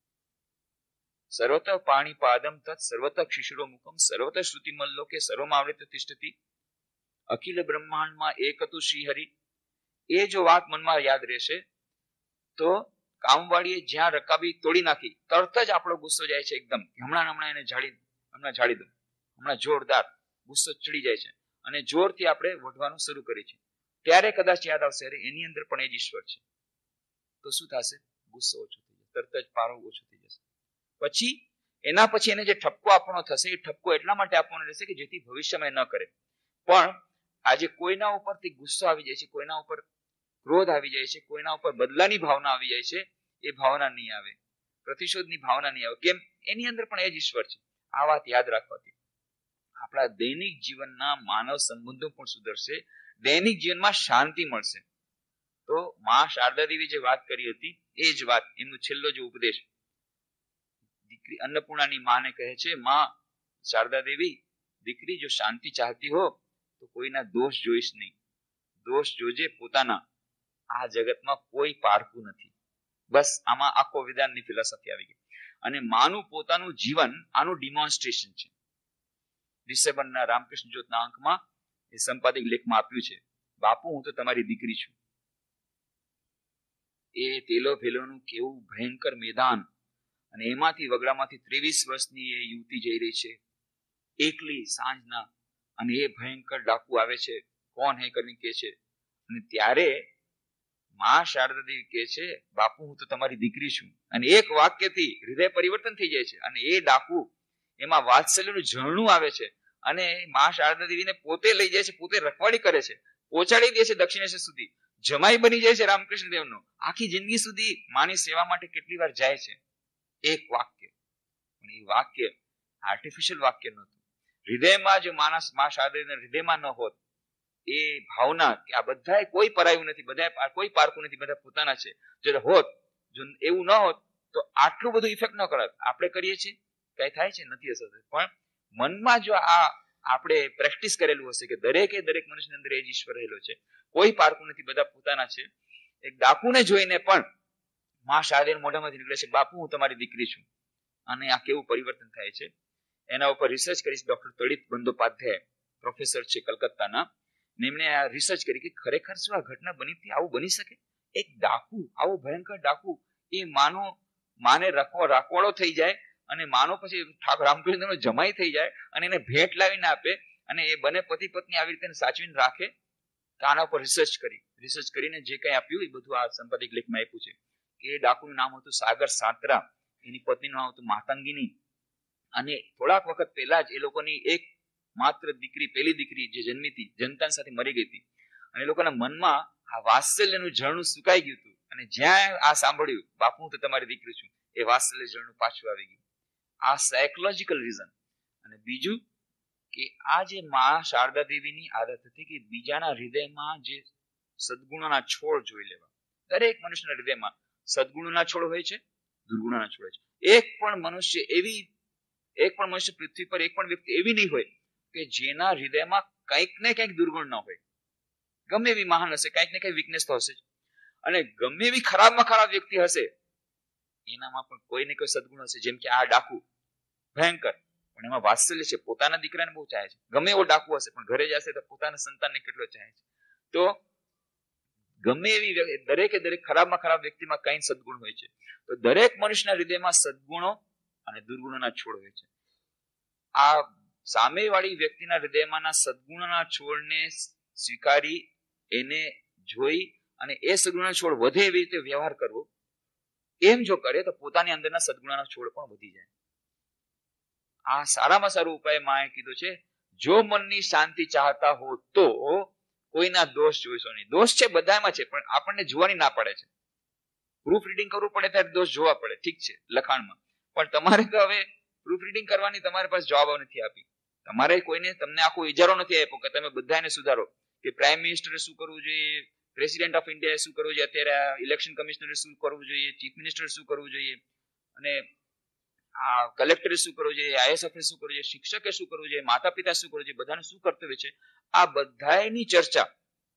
સર્વતઃ પાણી પાદમ તત્ સર્વતઃ શિશિરો મુખમ સર્વતઃ શ્રુતિમલ્લોકે સર્વમાવૃત તિષ્ઠતિ અખિલ બ્રહ્માંડમાં એક હતું શ્રી હરિ. એ જો વાત મનમાં યાદ રહેશે તો કામવાળીએ જ્યાં રકાબી તોડી નાખી તરત જ આપણો ગુસ્સો જાય છે એકદમ, હમણાં હમણાં એને ઝાડી હમણાં ઝાડી દઉં, હમણાં જોરદાર ગુસ્સો ચડી જાય છે અને જોરથી આપણે વઢવાનું શરૂ કરીએ છીએ. ત્યારે કદાચ યાદ આવશે અરે એની અંદર પણ એ જ ઈશ્વર છે, તો શું થશે, ગુસ્સો ઓછો થઈ જશે, તરત જ પારો ઓછો થઈ જશે. પછી એના પછી એને જે ઠપકો આપવાનો થશે એ ઠપકો એટલા માટે આપવાનો રહેશે કે જેથી ભવિષ્યમાં ન કરે. પણ આજે કોઈના ઉપરથી ગુસ્સો આવી જાય છે, કોઈના ઉપર ક્રોધ આવી જાય છે, કોઈના ઉપર બદલાની ભાવના આવી જાય છે, એ ભાવના નહીં આવે, પ્રતિશોધની ભાવના નહીં આવે. કેમ, એની અંદર પણ એ જ ઈશ્વર છે. આ વાત યાદ રાખવાથી આપણા દૈનિક જીવનના માનવ સંબંધો પણ સુધરશે, દૈનિક જીવનમાં શાંતિ મળશે. તો માં શારદા દેવી જે વાત કરી હતી એ જ વાત, એમનો છેલ્લો જે ઉપદેશ દીકરી અન્નપૂર્ણાની માને કહે છે, માં શારદા દેવી, દીકરી જો શાંતિ ચાહતી હો તો કોઈના દોષ જોઈશ નહીં, દોષ જોજે પોતાના. આ જગતમાં કોઈ પારકું નથી. બસ આમાં આખો વેદાંતની ફિલોસોફી આવી ગઈ અને માનું પોતાનું જીવન આનું ડિમોન્સ્ટ્રેશન છે. ડિસેમ્બરના રામકૃષ્ણ જ્યોતના અંકમાં એ સંપાદક લેખમાં આપ્યું છે, બાપુ હું તો તમારી દીકરી છું. એ તેલો ભેલોનું કેવું ભયંકર મેદાન અને એમાંથી વગડામાંથી ત્રેવીસ વર્ષની એ યુવતી જઈ રહી છે એકલી સાંજના, અને એ ભયંકર ડાકુ આવે છે, કોણ હે કરીને કે છે. અને ત્યારે માં શારદા દેવી કે છે, બાપુ હું તો તમારી દીકરી છું. અને એક વાક્યથી હૃદય પરિવર્તન થઈ જાય છે અને એ ડાકુ એમાં વાત્સલ્યનું ઝરણું આવે છે અને માં શારદા દેવીને પોતે લઈ જાય છે, પોતે રખવાડી કરે છે, પહોંચાડી દે છે દક્ષિણેશ્વર સુધી, જમાઈ બની જાય છે રામકૃષ્ણ દેવનો. આખી જિંદગી સુધી માની સેવા માટે કેટલી વાર જાય છે. એક વાક્ય, પણ એ વાક્ય આર્ટિફિશિયલ વાક્ય નહોતું. હૃદયમાં જો માણસ માં શારદા દેવીના હૃદયમાં ન હોત એ ભાવના કે આ બધા કોઈ પરાયું નથી, બધા કોઈ પારકું નથી, બધા પોતાના છે, જો હોત, જો એવું ન હોત તો આટલું બધું ઇફેક્ટ ન કરત. આપણે કરીએ છીએ, કઈ થાય છે, નથી અસર. પણ મનમાં જો આ આપણે પ્રેક્ટિસ કરેલું હશે કે દરેકે દરેક મનુષ્યની અંદર એ જ ઈશ્વર રહેલો છે, કોઈ પારકું નથી, બધા પોતાના છે. એક ડાકુને જોઈને પણ માં શારદાના મોઢામાંથી નીકળે છે, બાપુ હું તમારી દીકરી છું. અને આ કેવું પરિવર્તન થાય છે એના ઉપર રિસર્ચ કરીશ ડોક્ટર તડિત બંદોપાધ્યાય પ્રોફેસર છે કલકત્તાના, એમણે આ રિસર્ચ કરી કે ખરેખર શું આ ઘટના બની હતી, આવું બની શકે? એક ડાકુ, આવો ભયંકર ડાકુ, એ માનો માને રાખવા રાખવાળો થઈ જાય અને માનો પછી ઠાકોર રામકૃષ્ણ જમાઈ થઈ જાય અને એને ભેટ લાવીને આપે અને એ બને પતિ પત્ની આવી રીતે સાચવીને રાખે. તો આના ઉપર રિસર્ચ કરી રિસર્ચ કરીને જે કઈ આપ્યું એ બધું આ સંપાદિક લેખમાં આપ્યું છે કે એ ડાકુનું નામ હતું સાગર સાંતરા, એની પત્નીનું નામ હતું માતંગીની. અને થોડાક વખત પહેલા જ એ લોકોની એક માત્ર દીકરી, પહેલી દીકરી જે જન્મી હતી, જનતા સાથે મરી ગઈ હતી અને એ લોકોના મનમાં આ વાત્સલ્યનું ઝરણું સુકાઈ ગયું હતું. અને જ્યાં આ સાંભળ્યું બાપુ હું તો તમારી દીકરી છું, એ વાત્સલ્ય ઝરણું પાછું આવી ગયું. આ સાયકોલોજીકલ રીઝન. અને બીજું કે આ જે માં શારદા દેવીની આદત હતી કે બીજાના હૃદયમાં જે સદગુણોના છોડ જોઈ લેવા. દરેક મનુષ્યના હૃદયમાં સદગુણોના છોડ હોય છે, દુર્ગુણોના છોડ હોય છે. એક પણ મનુષ્ય એવી એક પણ મનુષ્ય પૃથ્વી પર એક પણ વ્યક્તિ એવી નહીં હોય કે જેના હૃદયમાં કંઈક ને કંઈક દુર્ગુણ ન હોય. ગમે એવી મહાન હશે, કંઈક ને કંઈક વીકનેસ તો હશે જ. અને ગમે એવી ખરાબમાં ખરાબ વ્યક્તિ હશે એનામાં પણ કોઈ ને કોઈ સદગુણ હશે. જેમ કે આ ડાકુ ભયંકર, પણ એમાં વાત્સલ્ય છે, પોતાના દીકરાને બહુ ચાહે છે. ગમે એવો ડાકુ હશે પણ ઘરે જશે તો પોતાના સંતાનને કેટલો ચાહે છે. તો ગમે એવી દરેકે દરેક ખરાબમાં ખરાબ વ્યક્તિમાં કઈ સદગુણ હોય છે. તો દરેક મનુષ્યના હૃદયમાં સદગુણો અને દુર્ગુણોના છોડ હોય છે. આ સામેવાળી વ્યક્તિના હૃદયમાંના સદગુણોના છોડને સ્વીકારી, એને જોઈ અને એ સદગુણોના છોડ વધે એવી રીતે વ્યવહાર કરવો, એમ જો કરે તો પોતાની અંદરના સદગુણોના છોડ પણ વધી જાય. આ સારામાં સારો ઉપાય માએ કીધો છે. જો મનની શાંતિ ચાહતા હો તો કોઈના દોષ જોઈશો નહીં. દોષ છે બધામાં છે, પણ આપણને જોવાની ના પડે છે. પ્રૂફ રીડિંગ કરવું પડે ત્યારે દોષ જોવા પડે, ઠીક છે, લખાણમાં. પણ તમારે તો હવે પ્રૂફ રીડિંગ કરવાની તમારી પાસે જવાબ નથી આપી. તમારે કોઈને તમને આખો ઇજારો નથી આપ્યો કે તમે બધાને સુધારો, કે પ્રાઇમ મિનિસ્ટરે શું કરવું જોઈએ, પ્રેસિડેન્ટ ઓફ ઇન્ડિયાએ શું કરવું જોઈએ, અત્યારે ઇલેક્શન કમિશનરે શું કરવું જોઈએ, ચીફ મિનિસ્ટરે શું કરવું જોઈએ, અને આ કલેક્ટરે શું કરવું જોઈએ, આઈએએસ ઓફિસરે શું કરવું જોઈએ, શિક્ષકે શું કરવું જોઈએ, માતા પિતા શું કરવું જોઈએ, બધાને શું કર્તવ્ય છે, આ બધાની ચર્ચા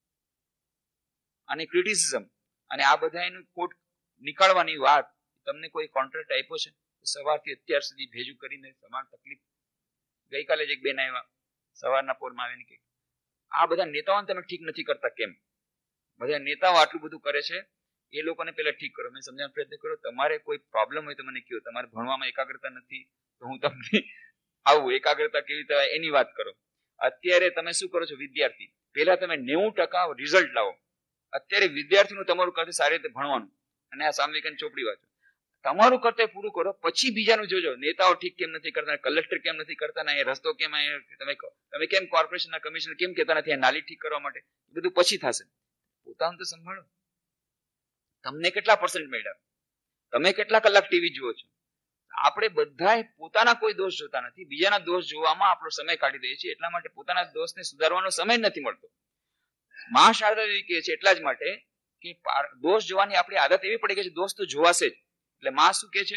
અને ક્રિટિસિઝમ અને આ બધાનું કોટ નીકાળવાની વાત તમને કોઈ કોન્ટ્રાક્ટ આપ્યો છે? સવારથી અત્યાર સુધી ભેજું કરીને તમામ તકલીફ. ગઈકાલે જ એક બેન આવ્યા સવારના પોરમાં આવીને કે આ બધા નેતાઓને તમે ઠીક નથી કરતા. કેમ? બધા નેતાઓ આટલું બધું કરે છે, એ લોકોને પહેલા ઠીક કરો. મેં સમજાવવાનો પ્રયત્ન કર્યો, તમારે કોઈ પ્રોબ્લેમ હોય તો મને કહો. તમારે ભણવામાં એકાગ્રતા નથી તો હું તમને આવું એકાગ્રતા કેવી રીતે એની વાત કરો. અત્યારે તમે શું કરો છો વિદ્યાર્થી, પહેલા તમે નેવું ટકા રિઝલ્ટ લાવો. અત્યારે વિદ્યાર્થીનું તમારું કર્તવ્ય સારી રીતે ભણવાનું અને આ સામયિકની ચોપડી વાંચો. તમારું કર્તવ્ય પૂરું કરો, પછી બીજાનું જોજો. નેતાઓ ઠીક કેમ નથી કરતા, કલેક્ટર કેમ નથી કરતા, ના એ રસ્તો કેમ, તમે તમે કેમ કોર્પોરેશનના કમિશનર કેમ કહેતા નથી આ નાલી ઠીક કરવા માટે, બધું પછી થશે. પોતાનું તો સંભાળો. તમને કેટલા પર્સન્ટ મળ્યા, તમે કેટલા કલાક ટીવી જુઓ છો? આપણે બધા પોતાના કોઈ દોષ જોતા નથી, બીજાના દોષ જોવામાં આપણો સમય કાઢી દઈએ છીએ. એટલા માટે પોતાના દોષને સુધારવાનો સમય નથી મળતો. માં શારદા દેવી કહે છે એટલા જ માટે કે દોષ જોવાની આપણી આદત એવી પડી ગઈ છે, દોષ તો જોવાશે જ. એટલે માં શું કહે છે?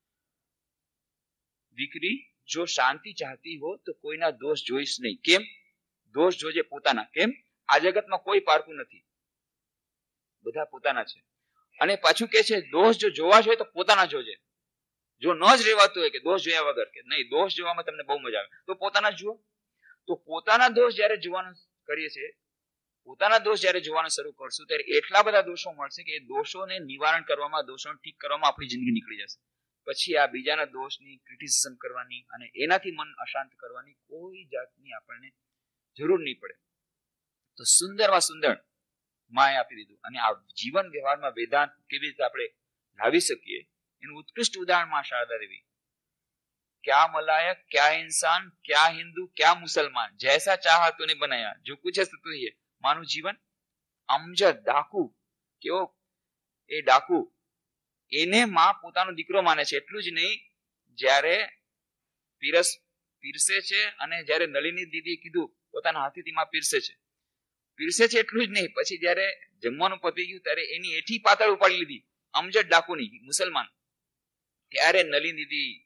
દીકરી જો શાંતિ ચાહતી હો તો કોઈના દોષ જોઈશ નહીં. કેમ? દોષ જોજે પોતાના. કેમ? આ જગતમાં કોઈ પારકું નથી, બધા પોતાના છે. અને પાછું કે છે દોષ જો જોવા જોઈએ તો પોતાના જોજે. જો ન જ રહેવાતું હોય કે દોષ જોયા વગર કે નહીં, દોષ જોવામાં તમને બહુ મજા આવે તો પોતાના જુઓ. તો પોતાના દોષ જયારે જોવાનું કરીએ છીએ, પોતાના દોષ જયારે જોવાનું શરૂ કરશું ત્યારે એટલા બધા દોષો મળશે કે એ દોષોને નિવારણ કરવામાં, દોષોને ઠીક કરવામાં આપણી જિંદગી નીકળી જશે. પછી આ બીજાના દોષની ક્રિટિસિઝમ કરવાની અને એનાથી મન અશાંત કરવાની કોઈ જાતની આપણને જરૂર નહીં પડે. તો સુંદરમાં સુંદર માએ આપી દીધું. અને આ જીવન વ્યવહારમાં વેદાંત કેવી રીતે આપણે લાવી શકીએ એનું ઉત્કૃષ્ટ ઉદાહરણ માં શારદા દેવી. क्या मलायक, क्या इंसान, क्या हिंदू, क्या मुसलमान, जैसा चाहा तूने बनाया, जो कुछ है तो ही है. માનું જીવન અમજદ ડાકુ કેવો, એ ડાકુ એને માં પોતાનો દીકરો માને છે. એટલું જ નહીં, જ્યારે પીરસ પીરસે છે અને જ્યારે નલિની દીદી કીધું પોતાના હાથેથી માં પીરસે છે પીરસે છે એટલું જ નહીં, પછી જ્યારે જમવાનું પતી ગયું ત્યારે એની એઠી પાતળ ઉપાડી લીધી અમજદ ડાકુની, મુસલમાન. ત્યારે નલિની દીદી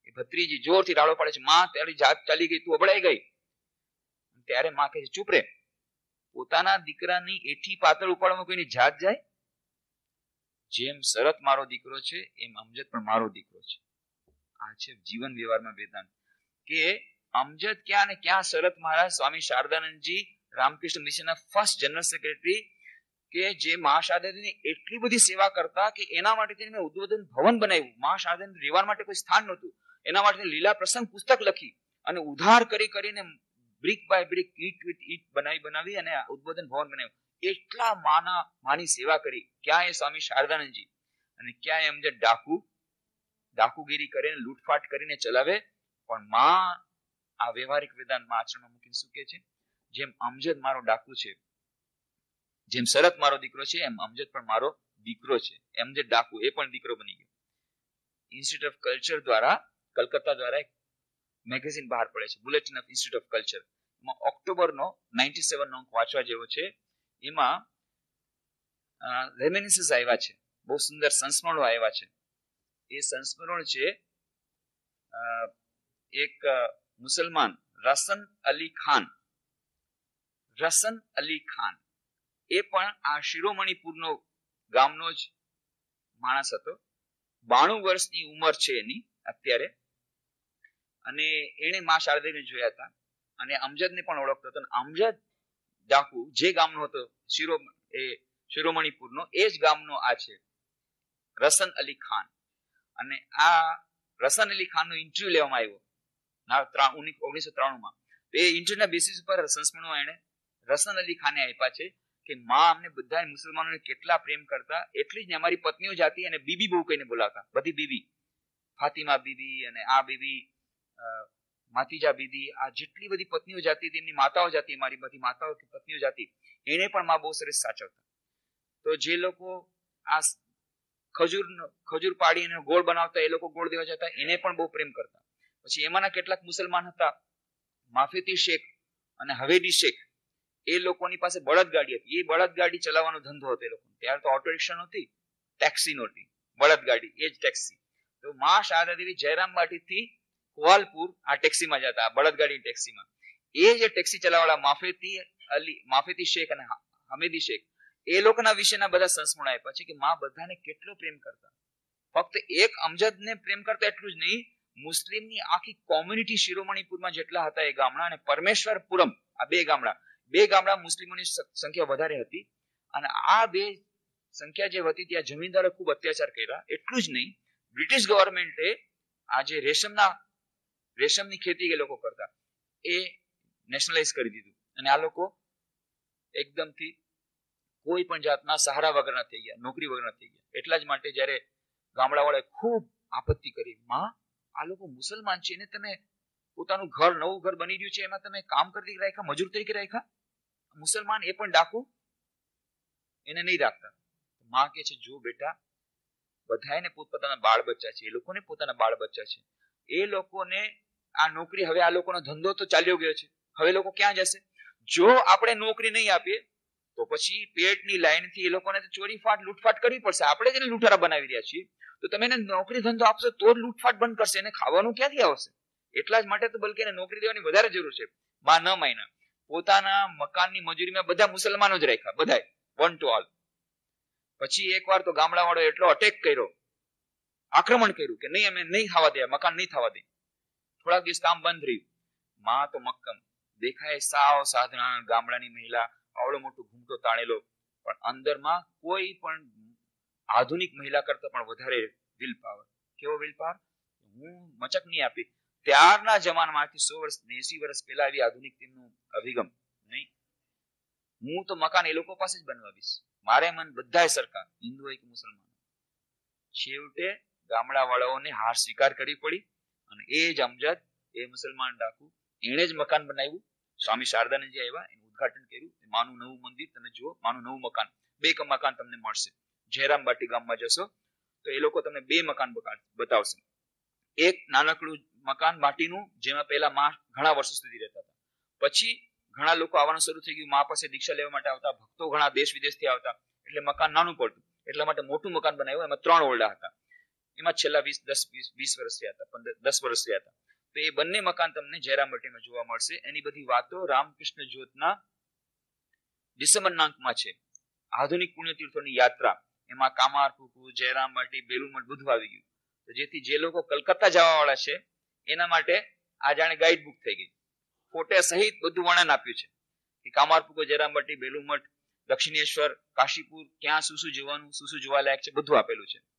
એ ભત્રીજી જોરથી રાડો પાડે છે, માં તારી જાત ચાલી ગઈ, તું અબડાઈ ગઈ. ત્યારે માં કહે છે ચૂપ રે, પોતાના દીકરાની એઠી પાતળ ઉપાડવામાં કોઈની જાત જાય? જેમ શરત મારો દીકરો છે એમ અમજદ પણ મારો દીકરો છે. આ છે જીવન વ્યવહારમાં વેદાંત, કે અમજદ ક્યાં ને ક્યાં શરત મહારાજ સ્વામી શારદાનંદજી રામકૃષ્ણ મિશનના ફર્સ્ટ જનરલ સેક્રેટરી, કે જે મા શારદાની એટલી બધી સેવા કરતા કે એના માટે તેને ઉદ્બોધન ભવન બનાવ્યું. મા શારદાની રહેવા માટે કોઈ સ્થાન નહોતું, એના માટે લીલા પ્રસંગ પુસ્તક લખી અને ઉધાર કરી કરીને બ્રિક બાય બ્રિક, ઈટ વિથ ઈટ બનાવી બનાવી અને ઉદ્બોધન ભવન બનાવ્યું. એટલા માના માની સેવા કરી. ક્યાં એ સ્વામી શારદાનંદજી અને ક્યાં એ અમજદ ડાકુ ડાકુગીરી કરીને લૂંટફાટ કરીને ચલાવે. પણ માં આ વ્યવહારિક વેદાંતમાં આચરણમાં મૂકીને શું કે છે? જેમ અમજદ મારો ડાકુ છે, જેમ શરત મારો દીકરો છે, એમ અમજદ પણ મારો દીકરો છે. અમજદ ડાકુ એ પણ દીકરો બની ગયો. ઇન્સ્ટિટ્યૂટ ઓફ કલ્ચર દ્વારા, કલકત્તા દ્વારા એક મેગેઝિન બહાર પડે છે, bulletin of institute of culture. એમાં ઓક્ટોબરનો નાઇન્ટી સેવન નો અંક વાંચવા જેવો છે. એમાં રેમિનિસન્સ આવ્યા છે, બહુ સુંદર સંસ્મરણો આવ્યા છે. એ સંસ્મરણ છે એક મુસલમાન રસન અલી ખાન. રસન અલી ખાન એ પણ આ શિરોમણીપુરનો ગામનો જ માણસ હતો. બાણું વર્ષની ઉંમર છે એની અત્યારે, અને એને મા શારદાને જોયા હતા અને અમજદને પણ ઓળખતો હતો. અમજદ ડાકુ જે ગામનો હતો શિરો એ શિરોમણીપુરનો, એ જ ગામનો આ છે રસન અલી ખાન. અને આ રસન અલી ખાનનો ઇન્ટરવ્યુ લેવામાં આવ્યો ઓગણીસો ત્રાણું માં. તો એ ઇન્ટરવ્યુના બેસિસ ઉપર સંસ્મરણો એને રસન અલી ખાને આપ્યા છે કે માં અમને બધા મુસલમાનોને કેટલા પ્રેમ કરતા, એટલી જ ને અમારી પત્નીઓ જાતી અને બીબી બહુ કહીને બોલાવતા. બધી બીબી, ફાતિમા બીબી અને આ બીબી, માતીજા બીબી, આ જેટલી બધી પત્નીઓ જાતી હતી, એમની માતાઓ જાતી, અમારી બધી માતાઓ પત્નીઓ જાતી, એને પણ માં બહુ સરસ સાચવતા. તો જે લોકો આ ખજૂર ખજૂર પાડીને ગોળ બનાવતા, એ લોકો ગોળ દેવા જતા, એને પણ બહુ પ્રેમ કરતા. પછી એમાંના કેટલાક મુસલમાન હતા, માફેતી શેખ અને હવેડી શેખ, એ લોકોની પાસે બળદગાડી હતી. એ બળદગાડી ચલાવવાનો ધંધો હતો એ લોકો. ત્યારે તો ઓટો રિક્ષા નહોતી, ટેક્સી નહોતી, બળદગાડી એ જ ટેક્સી. તો મા શારદા દેવી જયરામ બાટીથી કોવાલપુર આ ટેક્સીમાં જતા, બળદગાડી ટેક્સીમાં. એ જે ટેક્સી ચલાવવાળા માફેતી અલી, માફેતી શેખ અને હમેદી શેખ, એ લોકોના વિશેના બધા સંસ્મરણ આપ્યા છે કે માં બધાને કેટલો પ્રેમ કરતા. ફક્ત એક અમજદને પ્રેમ કરતા એટલું જ નહીં, મુસ્લિમની આખી કોમ્યુનિટી શિરોમણીપુરમાં જેટલા હતા એ ગામડા અને પરમેશ્વરપુરમ, આ બે ગામડા બે ગામડા મુસ્લિમોની સંખ્યા વધારે હતી. અને આ બે સંખ્યા જે હતી ત્યાં જમીનદારો ખૂબ અત્યાચાર કર્યા. એટલું જ નહીં, બ્રિટિશ ગવર્મેન્ટે આ જે રેશમના રેશમની ખેતી એ લોકો કરતા એ નેશનલાઇઝ કરી દીધું. અને આ લોકો એકદમથી કોઈ પણ જાતના સહારા વગરના થઈ ગયા, નોકરી વગરના થઈ ગયા. એટલા જ માટે જયારે ગામડાવાળાએ ખૂબ આપત્તિ કરી, માં આ લોકો મુસલમાન છે, એને તમે પોતાનું ઘર, નવું ઘર બની રહ્યું છે, એમાં તમે કામ કરી રાખ્યા, મજૂર તરીકે રાખ્યા. મુસલમાન એ પણ ડાકુ, એને નહીં રાખતા. માં કે છે જો બેટા, બધાને પોતપોતાના બાળ બચ્ચા છે, એ લોકોને પોતાના બાળ બચ્ચા છે, એ લોકોને આ નોકરી, હવે આ લોકોનો ધંધો તો ચાલ્યો ગયો છે, હવે લોકો ક્યાં જશે? જો આપણે નોકરી નહીં આપીએ તો પછી પેટની લાઈનથી એ લોકોને તો ચોરી ફાટ લૂંટફાટ કરવી પડશે. આપણે જ એને લૂંટારા બનાવી રહ્યા છીએ, તો તમે એને નોકરી ધંધો આપશો તો જ લૂંટફાટ બંધ કરશે. એને ખાવાનું ક્યાંથી આવશે? એટલા જ માટે તો બલકે એને નોકરી દેવાની વધારે જરૂર છે. માં ન માયના, પોતાના મકાનની મજૂરીમાં બધા મુસલમાનો જ રાખ્યા, બધા વન ટુ ઓલ. પછી એકવાર તો ગામડા વાળો એટલો અટેક કર્યો, આક્રમણ કર્યું કે નહીં, અમે નહીં થવા દે, મકાન નહીં થવા દે. થોડાક દિવસ કામ બંધ રહ્યું. માં તો મક્કમ, દેખાય સાવ સાધારણ ગામડાની મહિલા, આવડો મોટો ઘૂમટો તાણેલો, પણ અંદરમાં કોઈ પણ આધુનિક મહિલા કરતા પણ વધારે વિલ પાવર. કેવો વિલ પાવર? હું મચક નહીં આપી. ત્યારના જમાનામાંથી સો વર્ષ એસી વર્ષ પહેલા આવી આધુનિક તેમનું અભિગમ નહીં. હું તો મકાન એ લોકો પાસે જ બનવાવીશ, મારે મન બધા સરકાર, હિન્દુ હોય કે મુસલમાન. છેવટે ગામડા વાળાઓને હાર સ્વીકાર કરવી પડી અને એ જ અમજદ, એ મુસલમાન ડાકુ, એને જ મકાન બનાવ્યું. સ્વામી શારદાનંદજી આવ્યા, એનું ઉદઘાટન કર્યું. માનું નવું મંદિર તમે જુઓ, માનું નવું મકાન, બે મકાન તમને મળશે. જયરામ બાટી ગામમાં જશો તો એ લોકો તમને બે મકાન બતાવશે. એક નાનકડું મકાન માટીનું, જેમાં પહેલા માં ઘણા વર્ષો સુધી રહેતા હતા. પછી ઘણા લોકો આવવાનું શરૂ થઈ ગયું, માં પાસે દીક્ષા લેવા માટે આવતા, ભક્તો ઘણા દેશ વિદેશથી આવતા, એટલે મકાન નાનું પડતું. એટલા માટે મોટું મકાન બનાવ્યું, એમાં ત્રણ ઓરડા હતા. એમાં છેલ્લા વીસ દસ વીસ વીસ વર્ષ થયા હતા, પંદર દસ વર્ષ થયા હતા. તો એ બંને મકાન તમને જયરામબટ્ટીમાં જોવા મળશે. એની બધી વાતો રામકૃષ્ણ જ્યોતના ડિસેમ્બરના અંકમાં છે. આધુનિક પુણ્યતીર્થોની યાત્રા, એમાં કામારપુકુ, જયરામબટ્ટી, બેલુમઠ બધું આવી ગયું. તો જેથી જે લોકો કલકત્તા જવા વાળા છે એના માટે આ જાણે ગાઈડ બુક થઈ ગઈ. ફોટા સહિત બધું વર્ણન આપ્યું છે કે કામારપુકુ, જયરામબટ્ટી, બેલુમઠ, દક્ષિણેશ્વર, કાશીપુર, ક્યાં શું શું જોવાનું, શું શું જોવાલાયક છે બધું આપેલું છે.